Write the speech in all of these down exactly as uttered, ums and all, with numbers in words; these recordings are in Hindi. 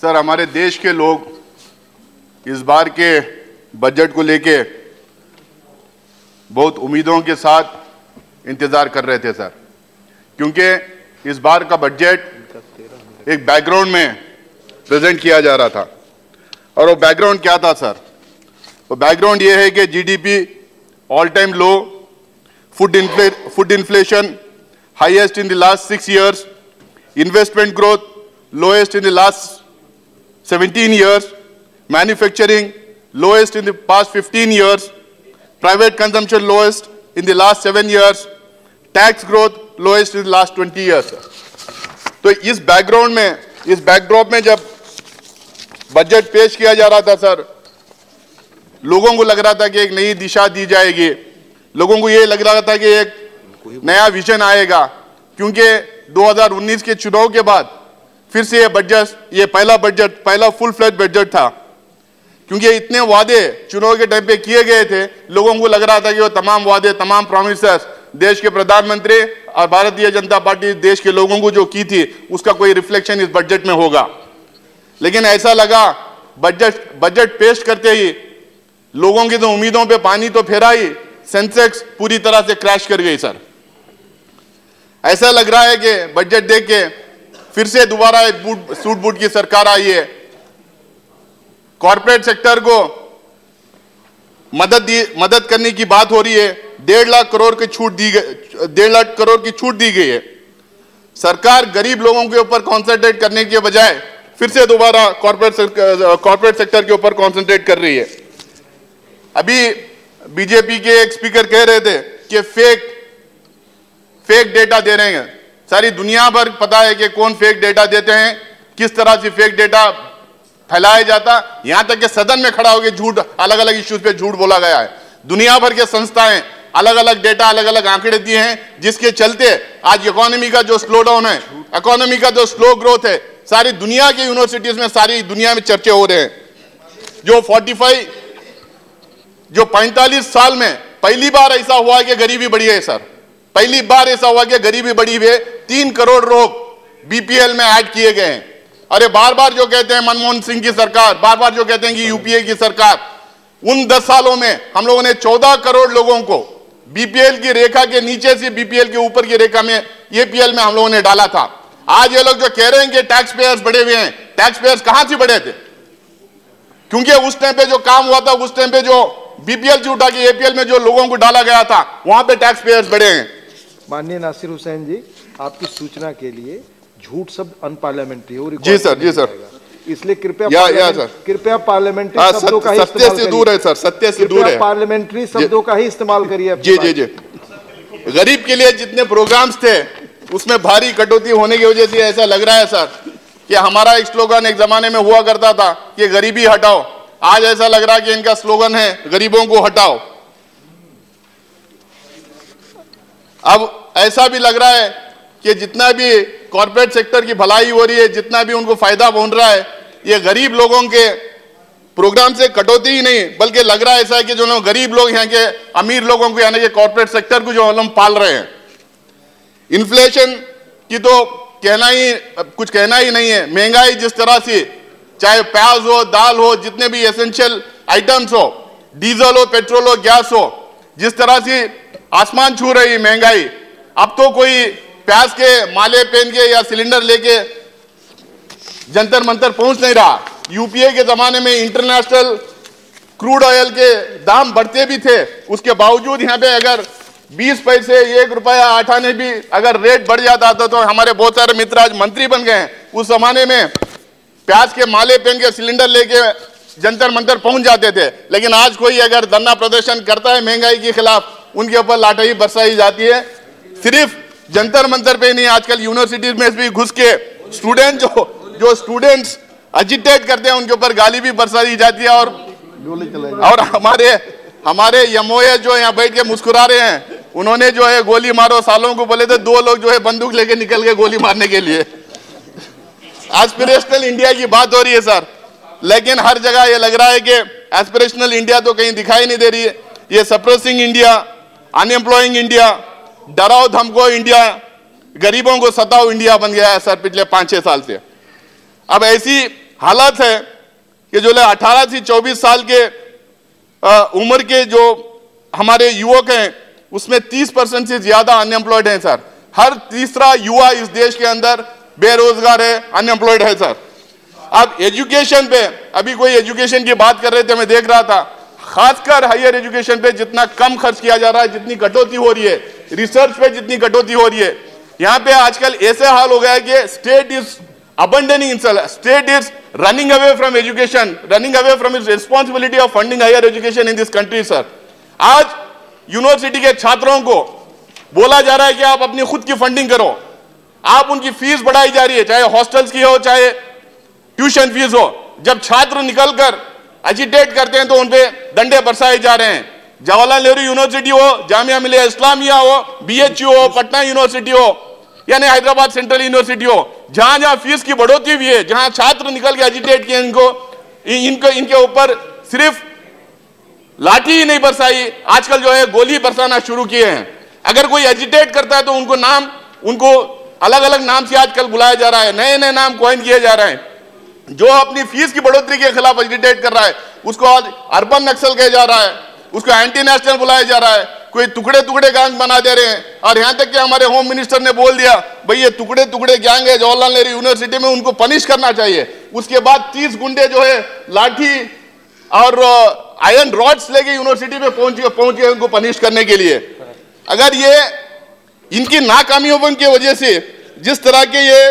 सर, हमारे देश के लोग इस बार के बजट को लेके बहुत उम्मीदों के साथ इंतजार कर रहे थे सर, क्योंकि इस बार का बजट एक बैकग्राउंड में प्रेजेंट किया जा रहा था। और वो बैकग्राउंड क्या था सर? वो बैकग्राउंड ये है कि GDP all time low, food infla food inflation highest in the last six years, investment growth lowest in the last seventeen years, manufacturing lowest in the past fifteen years, private consumption lowest in the last seven years, tax growth lowest in the last twenty years. तो इस बैकग्राउंड में, इस बैकड्रॉप में जब बजट पेश किया जा रहा था सर, लोगों को लग रहा था कि एक नई दिशा दी जाएगी, लोगों को ये लग रहा था कि एक नया विजन आएगा, क्योंकि दो हज़ार उन्नीस के चुनाव के बाद फिर से ये बजट, ये पहला बजट, पहला फुल फ्लैट बजट था, क्योंकि इतने वादे चुनाव के टाइम पे किए गए थे, लोगों को लग रहा था कि वो तमाम वादे, तमाम प्रॉमिसेस देश के प्रधानमंत्री और भारतीय जनता पार्टी देश के लोगों को जो की थी, उसका कोई रिफ्लेक्शन इस बजट में होगा। लेकिन ऐसा लगा बजट बजट पेश करते ही लोगों की तो उम्मीदों पे पानी तो फेरा ही, सेंसेक्स पूरी तरह से क्रैश कर गई सर। ऐसा लग रहा है कि बजट देख के फिर से दोबारा एक बूट सूट बूट की सरकार आई है। कॉर्पोरेट सेक्टर को मदद दी मदद करने की बात हो रही है, डेढ़ लाख करोड़ की छूट दी गई, डेढ़ लाख करोड़ की छूट दी गई है। सरकार गरीब लोगों के ऊपर कॉन्सेंट्रेट करने के बजाय फिर से दोबारा कॉर्पोरेट कॉर्पोरेट सेक्टर के ऊपर कॉन्सेंट्रेट कर रही है। अभी बीजेपी के एक स्पीकर कह रहे थे कि फेक फेक डेटा दे रहे हैं। सारी दुनिया भर पता है कि कौन फेक डेटा देते हैं, किस तरह से फेक डेटा फैलाया जाता, यहां तक कि सदन में खड़ा होकर झूठ, अलग अलग इश्यूज पे झूठ बोला गया है। दुनिया भर के संस्थाएं अलग अलग डेटा, अलग अलग आंकड़े दिए हैं, जिसके चलते आज इकोनॉमी का जो स्लो डाउन है, इकोनॉमी का जो स्लो ग्रोथ है, सारी दुनिया की यूनिवर्सिटीज में, सारी दुनिया में चर्चे हो रहे हैं। जो पैंतालीस जो पैंतालीस साल में पहली बार ऐसा हुआ कि गरीबी बढ़ी है सर, पहली बार ऐसा हुआ कि गरीबी बढ़ी है। तीन करोड़ लोग बीपीएल में ऐड किए गए हैं। अरे बार बार जो कहते हैं मनमोहन सिंह की सरकार, बार बार जो कहते हैं कि यूपीए की सरकार, उन दस सालों में हम लोगों ने चौदह करोड़ लोगों को बीपीएल की रेखा के नीचे से बीपीएल के ऊपर की रेखा में, एपीएल में हम लोगों ने डाला था। आज ये लोग जो कह रहे हैं कि टैक्स पेयर्स बढ़े हुए हैं, टैक्स पेयर्स कहां से बढ़े थे? क्योंकि उस टाइम पे जो काम हुआ था, उस टाइम पे जो बीपीएल से उठा के एपीएल में जो लोगों को डाला गया था, वहां पे टैक्स पेयर्स बढ़े हैं। माननीय नासिर हुसैन जी, आपकी सूचना के लिए झूठ शब्द अनपार्लियामेंट्री हो। जी सर, जी सर, इसलिए कृपया या, या सर, कृपया पार्लियामेंट्री शब्दों का ही सत्य से दूर है सर, सत्य से दूर है, पार्लियामेंट्री शब्दों का ही इस्तेमाल करिए। जी जी जी। गरीब के लिए जितने प्रोग्राम्स थे उसमें भारी कटौती होने की वजह से ऐसा लग रहा है सर कि हमारा एक स्लोगन एक जमाने में हुआ करता था कि गरीबी हटाओ, आज ऐसा लग रहा है कि इनका स्लोगन है गरीबों को हटाओ। अब ऐसा भी लग रहा है कि जितना भी कॉर्पोरेट सेक्टर की भलाई हो रही है, जितना भी उनको फायदा पहुंच रहा है, ये गरीब लोगों के प्रोग्राम से कटौती ही नहीं, बल्कि लग रहा है ऐसा है कि जो लोग गरीब लोग यहाँ के अमीर लोगों को, यानी कि कॉर्पोरेट सेक्टर को जो हम पाल रहे हैं। इन्फ्लेशन की तो कहना ही कुछ कहना ही नहीं है। महंगाई जिस तरह से, चाहे प्याज हो, दाल हो, जितने भी एसेंशियल आइटम्स हो, डीजल हो, पेट्रोल हो, गैस हो, जिस तरह से आसमान छू रही महंगाई। अब तो कोई प्याज के माले पहन के या सिलेंडर लेके जंतर मंतर पहुंच नहीं रहा। यूपीए के जमाने में इंटरनेशनल क्रूड ऑयल के दाम बढ़ते भी थे, उसके बावजूद यहाँ पे अगर बीस पैसे, एक रुपया, आठ आने भी अगर रेट बढ़ जाता था तो हमारे बहुत सारे मित्र आज मंत्री बन गए हैं। उस जमाने में प्याज के माले पहन के सिलेंडर लेके जंतर मंतर पहुंच जाते थे, लेकिन आज कोई अगर धरना प्रदर्शन करता है महंगाई के खिलाफ, उनके ऊपर लाठी बरसाई जाती है। सिर्फ जंतर मंतर पे नहीं, आजकल यूनिवर्सिटीज में भी घुस के स्टूडेंट जो जो स्टूडेंट्स एजिटेट करते हैं उनके ऊपर गाली भी बरसाई जाती है। और और हमारे हमारे यमोए जो यहाँ बैठ के मुस्कुरा रहे हैं, उन्होंने जो है गोली मारो सालों को बोले थे, दो लोग जो है बंदूक लेके निकल गए गोली मारने के लिए। एस्पिरेशनल इंडिया की बात हो रही है सर, लेकिन हर जगह ये लग रहा है कि एस्पिरेशनल इंडिया तो कहीं दिखाई नहीं दे रही है। ये सप्रेसिंग इंडिया, अनएम्प्लॉइंग इंडिया, डराओ धमको इंडिया, गरीबों को सताओ इंडिया बन गया है सर पिछले पांच छह साल से। अब ऐसी हालात है कि जो अठारह से चौबीस साल के आ, उम्र के जो हमारे युवक हैं उसमें तीस परसेंट से ज्यादा अनएम्प्लॉयड हैं सर। हर तीसरा युवा इस देश के अंदर बेरोजगार है, अनएम्प्लॉयड है सर। अब एजुकेशन पे, अभी कोई एजुकेशन की बात कर रहे थे, मैं देख रहा था, खासकर हायर एजुकेशन पे जितना कम खर्च किया जा रहा है, जितनी कटौती हो रही है, रिसर्च पे जितनी कटौती हो रही है, यहाँ पे आजकल ऐसे हाल हो गया है कि state is abandoning itself, state is running away from education, running away from its responsibility of funding higher education in this country sir। आज यूनिवर्सिटी के छात्रों को बोला जा रहा है कि आप अपनी खुद की फंडिंग करो, आप उनकी फीस बढ़ाई जा रही है, चाहे हॉस्टल्स की हो चाहे ट्यूशन फीस हो। जब छात्र निकलकर एजिटेट करते हैं तो उनपे डंडे बरसाए जा रहे हैं। जवाहरलाल नेहरू यूनिवर्सिटी हो, जामिया मिलिया इस्लामिया हो, बीएचयू हो, पटना यूनिवर्सिटी हो, यानी हैदराबाद सेंट्रल यूनिवर्सिटी हो, जहां जहां फीस की बढ़ोतरी हुई है, जहां छात्र निकल के एजिटेट किए, इनको इनको इनके ऊपर सिर्फ लाठी ही नहीं बरसाई, आजकल जो है गोली बरसाना शुरू किए हैं। अगर कोई एजिटेट करता है तो उनको नाम उनको अलग अलग नाम से आजकल बुलाया जा रहा है, नए नए नाम कॉइन किए जा रहे हैं। जो अपनी फीस की बढ़ोतरी के खिलाफ एजिटेट कर रहा है उसको आज अर्बन नक्सल कहा जा रहा है, उसको एंटी नेशनल बुलाया जा रहा है, कोई टुकड़े टुकड़े गैंग बना दे रहे हैं। और यहां तक कि हमारे होम मिनिस्टर ने बोल दिया भाई ये टुकड़े टुकड़े गैंग है जवाहरलाल नेहरू यूनिवर्सिटी में, उनको पनिश करना चाहिए। उसके बाद तीस गुंडे जो है लाठी और आयरन रॉड्स लेके यूनिवर्सिटी में पहुंच गए पहुंच गए उनको पनिश करने के लिए। अगर ये इनकी नाकामियों की वजह से जिस तरह के ये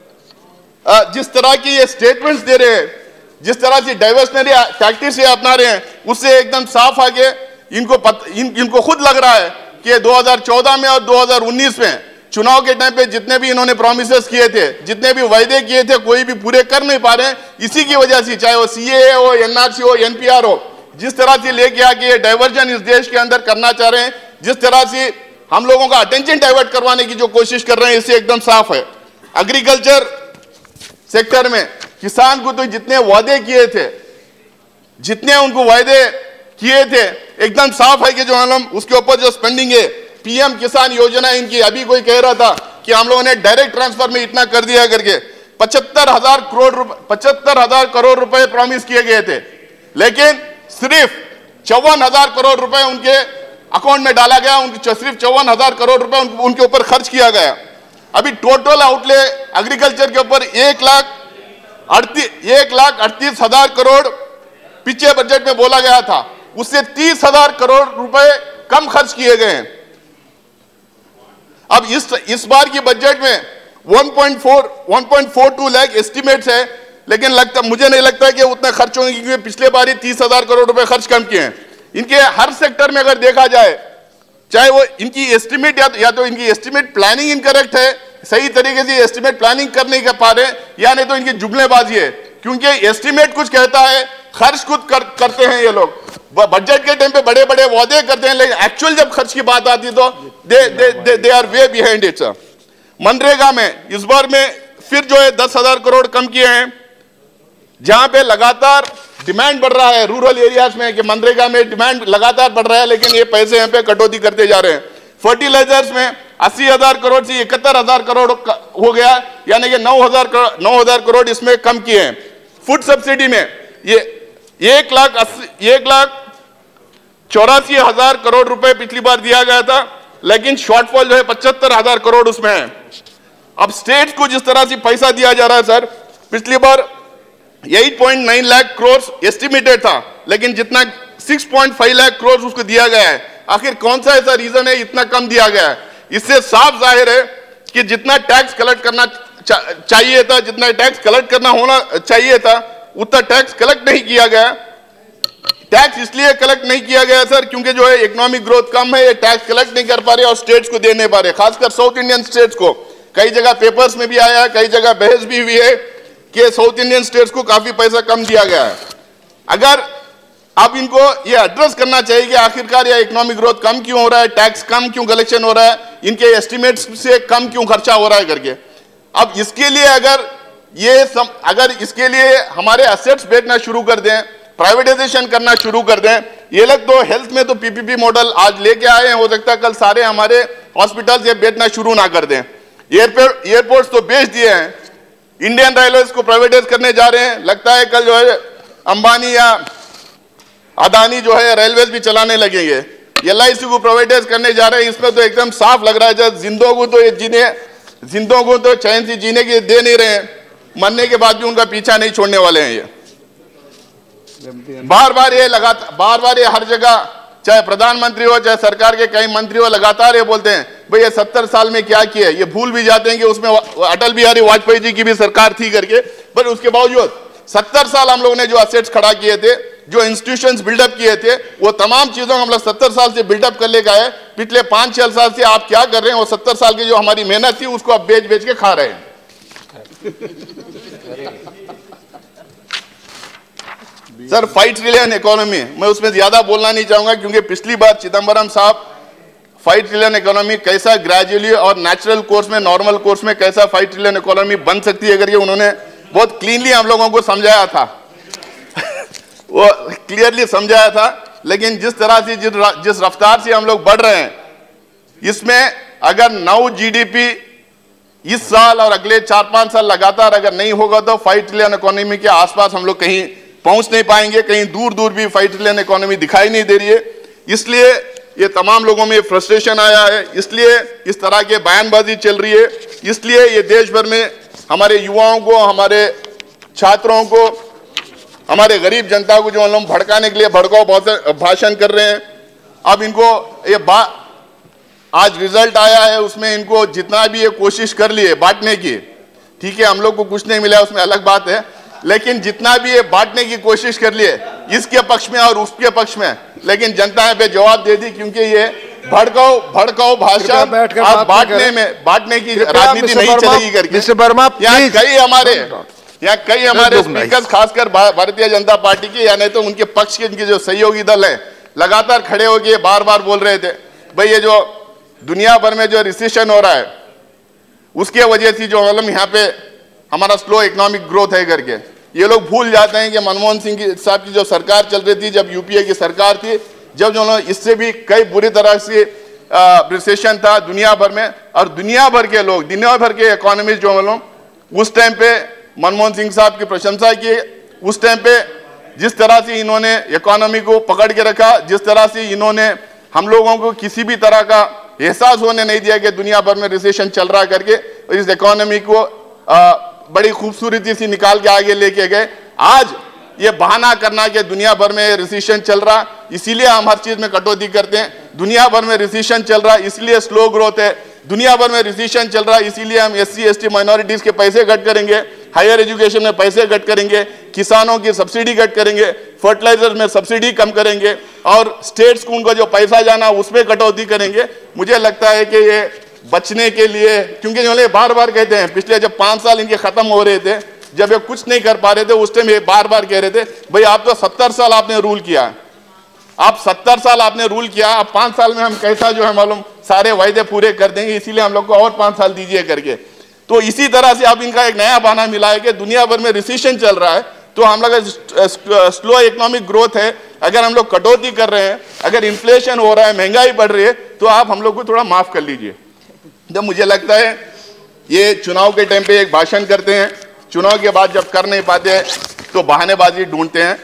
जिस तरह की ये स्टेटमेंट्स दे रहे हैं, जिस तरह से डाइवर्सनरी टैक्टिक्स ये अपना रहे हैं, उससे एकदम साफ आगे इनको पत, इन, इनको खुद लग रहा है कि दो हज़ार चौदह में और दो हज़ार उन्नीस में चुनाव के टाइम पे जितने भी इन्होंने प्रॉमिसेस किए थे, जितने भी वायदे किए थे, कोई भी पूरे कर नहीं पा रहे हैं। इसी की वजह से चाहे वो सीएए हो, एनआरसी हो, एनपीआर हो, जिस तरह से लेके आके डाइवर्जन इस देश के अंदर करना चाह रहे हैं, जिस तरह से हम लोगों का अटेंशन डाइवर्ट करवाने की जो कोशिश कर रहे हैं, इससे एकदम साफ है। एग्रीकल्चर सेक्टर में किसान को तो जितने वादे किए थे, जितने उनको वायदे किए थे, एकदम साफ है कि जो हम उसके ऊपर जो स्पेंडिंग है, पीएम किसान योजना इनकी, अभी कोई कह रहा था कि हम लोगों ने डायरेक्ट ट्रांसफर में इतना कर दिया करके, पचहत्तर हजार करोड़ रुपए पचहत्तर हजार करोड़ रुपए प्रॉमिस किए गए थे, लेकिन सिर्फ चौवन हजार करोड़ रुपए उनके अकाउंट में डाला गया, उनके सिर्फ चौवन हजार करोड़ रुपए उनके ऊपर खर्च किया गया। अभी टोटल आउटले एग्रीकल्चर के ऊपर एक लाख अड़तीस एक लाख अड़तीस हजार करोड़ पिछले बजट में बोला गया था, उससे तीस हजार करोड़ रुपए कम खर्च किए गए हैं। अब इस इस बार की बजट में one point four two lakh estimates है, लेकिन लगता मुझे नहीं लगता कि उतना खर्च होंगे, क्योंकि पिछले बार ही तीस हजार करोड़ रुपए खर्च कम किए हैं। इनके हर सेक्टर में अगर देखा जाए, चाहे वो इनकी एस्टिमेट या, या तो इनकी एस्टिमेट प्लानिंग इनकरेक्ट है, सही तरीके से एस्टिमेट प्लानिंग कर नहीं कर पा रहे, या नहीं तो इनकी जुमलेबाजी है, क्योंकि एस्टिमेट कुछ कहता है, खर्च खुद कर, करते हैं ये लोग। बजट के टाइम पे बड़े बड़े वादे करते हैं, लेकिन एक्चुअल जब खर्च की बात आती है तो they they they they are way behind it sir. MNREGA में इस बार में फिर जो है दस हजार करोड़ कम किए हैं, जहां पे लगातार डिमांड बढ़ रहा है रूरल एरियाज में कि मनरेगा में डिमांड लगातार बढ़ रहा है, लेकिन ये पैसे यहाँ पे कटौती करते जा रहे हैं। फर्टिलाइजर्स में अस्सी हजार करोड़ से इकहत्तर हजार करोड़ हो गया, यानी कि नौ हजार नौ हजार करोड़ इसमें कम किए हैं। फूड सब्सिडी में ये एक लाख अस्सी एक लाख चौरासी हजार करोड़ रुपए पिछली बार दिया गया था, लेकिन शॉर्टफॉल जो है पचहत्तर हजार करोड़ उसमें है। अब स्टेट को जिस तरह से पैसा दिया जा रहा है सर, पिछली बार आठ पॉइंट नौ लाख करोड़ एस्टिमेटेड था, लेकिन जितना छह पॉइंट पाँच लाख करोड़ उसको दिया गया है। आखिर कौन सा ऐसा रीजन है इतना कम दिया गया है? इससे साफ जाहिर है कि जितना टैक्स कलेक्ट करना चा, चाहिए था, जितना टैक्स कलेक्ट करना होना चाहिए था, उतना टैक्स कलेक्ट नहीं किया गया। टैक्स इसलिए कलेक्ट नहीं किया गया सर क्योंकि जो है इकोनॉमिक ग्रोथ कम है, ये टैक्स कलेक्ट नहीं कर पा रहे और स्टेट्स को दे नहीं पा रहे, खासकर साउथ इंडियन स्टेट्स को। कई जगह पेपर्स में भी आया है, कई जगह बहस भी हुई है कि साउथ इंडियन स्टेट्स को काफी पैसा कम दिया गया है। अगर अब इनको ये एड्रेस करना चाहिए कि आखिरकार ये इकोनॉमिक ग्रोथ कम क्यों हो रहा है, टैक्स कम क्यों कलेक्शन हो रहा है, इनके एस्टिमेट्स से कम क्यों खर्चा हो रहा है करके। अब इसके लिए अगर ये सम, अगर इसके लिए हमारे एसेट्स बेचना शुरू कर दें, प्राइवेटाइजेशन करना शुरू कर दें, ये लोग तो हेल्थ में तो पीपीपी मॉडल आज लेके आए हैं, हो सकता है कल सारे हमारे हॉस्पिटल ये बेचना शुरू ना कर दें। एयरपोर्ट एयरपोर्ट्स तो बेच दिए हैं, इंडियन रेलवेज को प्राइवेटाइज करने जा रहे हैं। लगता है कल जो है अंबानी या अदानी जो है रेलवेज भी चलाने लगेंगे। एल आई सी को प्राइवेटाइज करने जा रहे हैं। इसमें तो एकदम साफ लग रहा है जब जिंदों को तो ये जीने जिंदों को तो चैन से जीने की दे नहीं रहे हैं, मरने के बाद भी उनका पीछा नहीं छोड़ने वाले हैं। ये बार बार ये लगातार बार बार ये हर जगह, चाहे प्रधानमंत्री हो चाहे सरकार के कई मंत्री हो, लगातार ये बोलते हैं भाई ये सत्तर साल में क्या किया। ये भूल भी जाते हैं कि उसमें अटल बिहारी वाजपेयी जी की भी सरकार थी करके, पर उसके बावजूद सत्तर साल हम लोगों ने जो असेट्स खड़ा किए थे, जो इंस्टीट्यूशंस बिल्डअप किए थे, वो तमाम चीजों को हम लोग सत्तर साल से बिल्डअप कर ले गए। पिछले पांच छह साल से आप क्या कर रहे हैं, वो सत्तर साल की जो हमारी मेहनत थी उसको आप बेच बेच के खा रहे हैं। सर फाइव ट्रिलियन इकोनॉमी, मैं उसमें ज्यादा बोलना नहीं चाहूंगा क्योंकि पिछली बार चिदम्बरम साहब फाइव ट्रिलियन इकोनॉमी कैसा ग्रेजुअली और नेचुरल कोर्स में, नॉर्मल कोर्स में कैसा फाइव ट्रिलियन इकोनॉमी बन सकती है करके उन्होंने बहुत क्लीनली हम लोगों को समझाया था। वो क्लियरली समझाया था। लेकिन जिस तरह से जिस, जिस रफ्तार से हम लोग बढ़ रहे हैं, इसमें अगर नौ जीडीपी इस साल और अगले चार पांच साल लगातार अगर नहीं होगा तो फाइव ट्रिलियन इकोनॉमी के आसपास हम लोग कहीं पहुंच नहीं पाएंगे। कहीं दूर दूर भी फाइव ट्रिलियन इकोनॉमी दिखाई नहीं दे रही है। इसलिए ये तमाम लोगों में फ्रस्ट्रेशन आया है, इसलिए इस तरह के बयानबाजी चल रही है, इसलिए ये देश भर में हमारे युवाओं को, हमारे छात्रों को, हमारे गरीब जनता को जो हम लोग भड़काने के लिए भड़काऊ भाषण कर रहे हैं। अब इनको ये बात, आज रिजल्ट आया है, उसमें इनको जितना भी ये कोशिश कर लिए बांटने की, ठीक है हम लोग को कुछ नहीं मिला उसमें अलग बात है, लेकिन जितना भी ये बांटने की कोशिश कर लिए इसके पक्ष में और उसके पक्ष में, लेकिन जनता ने पे जवाब दे दी क्योंकि ये भड़काऊ भड़काऊ भाषण आप बांटने में बांटने की राजनीति नहीं चलेगी करके। यहाँ कई हमारे यहाँ कई हमारे स्पीकर खासकर भारतीय जनता पार्टी के या नहीं तो उनके पक्ष के इनके जो सहयोगी दल है लगातार खड़े होकर बार बार बोल रहे थे भाई ये जो दुनिया भर में जो रिसेशन हो रहा है उसके वजह से जो मतलब यहाँ पे हमारा स्लो इकोनॉमिक ग्रोथ है करके, ये लोग भूल जाते हैं कि मनमोहन सिंह साहब की जो सरकार चल रही थी, जब यूपीए की सरकार थी, जब जो इससे भी कई बुरी तरह से रिसेशन था दुनिया भर में, और दुनिया भर के लोग, दुनिया भर के इकोनॉमिस्ट जो मतलब उस टाइम पे मनमोहन सिंह साहब की प्रशंसा की। उस टाइम पे जिस तरह से इन्होंने इकोनॉमी को पकड़ के रखा, जिस तरह से इन्होंने हम लोगों को किसी भी तरह का एहसास होने नहीं दिया कि दुनिया भर में रिसेशन चल रहा करके, और इस इकोनॉमी को आ, बड़ी खूबसूरती से निकाल के आगे लेके गए। आज ये बहाना करना कि दुनिया भर में रिसेशन चल रहा इसीलिए हम हर चीज में कटौती करते हैं, दुनिया भर में रिसेशन चल रहा इसलिए स्लो ग्रोथ है, दुनिया भर में रिसेशन चल रहा इसीलिए हम S C S T minorities के पैसे कट करेंगे, हायर एजुकेशन में पैसे कट करेंगे, किसानों की सब्सिडी कट करेंगे, फर्टिलाइजर में सब्सिडी कम करेंगे और स्टेट्स को उनको जो पैसा जाना उसमें कटौती करेंगे। मुझे लगता है कि ये बचने के लिए, क्योंकि जो बार बार कहते हैं, पिछले जब पांच साल इनके खत्म हो रहे थे, जब ये कुछ नहीं कर पा रहे थे, उस टाइम ये बार बार कह रहे थे भाई आप तो सत्तर साल आपने रूल किया, आप सत्तर साल आपने रूल किया, अब पांच साल में हम कैसा जो है मालूम सारे वायदे पूरे कर देंगे, इसीलिए हम लोग को और पांच साल दीजिए करके। तो इसी तरह से अब इनका एक नया बहाना मिला है कि दुनिया भर में रिसेशन चल रहा है, तो हम लोग स्लो इकोनॉमिक ग्रोथ है, अगर हम लोग कटौती कर रहे हैं, अगर इन्फ्लेशन हो रहा है, महंगाई बढ़ रही है, तो आप हम लोग को थोड़ा माफ कर लीजिए। जब मुझे लगता है ये चुनाव के टाइम पे एक भाषण करते हैं, चुनाव के बाद जब कर नहीं पाते तो बहानेबाजी ढूंढते हैं।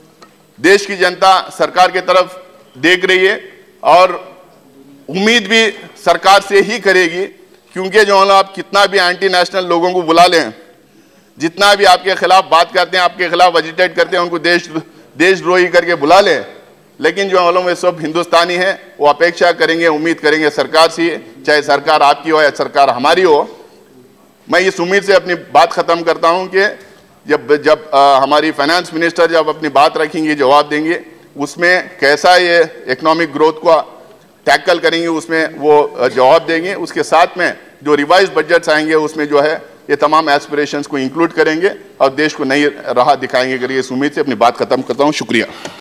देश की जनता सरकार की तरफ देख रही है और उम्मीद भी सरकार से ही करेगी, क्योंकि जो आप कितना भी एंटी नेशनल लोगों को बुला लें, जितना भी आपके खिलाफ बात करते हैं, आपके खिलाफ एजिटेट करते हैं, उनको देश देशद्रोही करके बुला लें, लेकिन जो मालूम है सब हिंदुस्तानी है, वो अपेक्षा करेंगे, उम्मीद करेंगे सरकार से, चाहे सरकार आपकी हो या सरकार हमारी हो। मैं इस उम्मीद से अपनी बात खत्म करता हूं कि जब जब आ, हमारी फाइनेंस मिनिस्टर जब अपनी बात रखेंगे, जवाब देंगे, उसमें कैसा ये इकोनॉमिक ग्रोथ को टैकल करेंगे, उसमें वो जवाब देंगे। उसके साथ में जो रिवाइज बजट्स आएंगे उसमें जो है ये तमाम एस्पिरेशंस को इंक्लूड करेंगे और देश को नई राह दिखाएंगे। अगर ये इस उम्मीद से अपनी बात खत्म करता हूँ। शुक्रिया।